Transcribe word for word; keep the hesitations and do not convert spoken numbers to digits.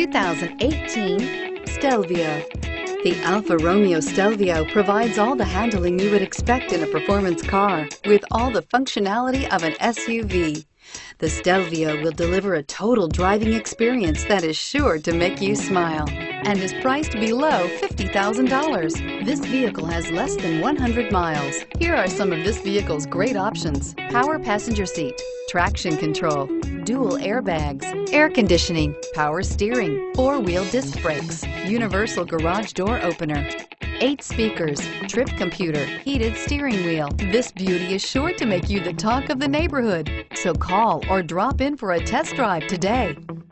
two thousand eighteen Stelvio. The Alfa Romeo Stelvio provides all the handling you would expect in a performance car with all the functionality of an S U V. The Stelvio will deliver a total driving experience that is sure to make you smile and is priced below fifty thousand dollars. This vehicle has less than one hundred miles. Here are some of this vehicle's great options: power passenger seat, traction control, dual airbags, air conditioning, power steering, four-wheel disc brakes, universal garage door opener, eight speakers, trip computer, heated steering wheel. This beauty is sure to make you the talk of the neighborhood. So call or drop in for a test drive today.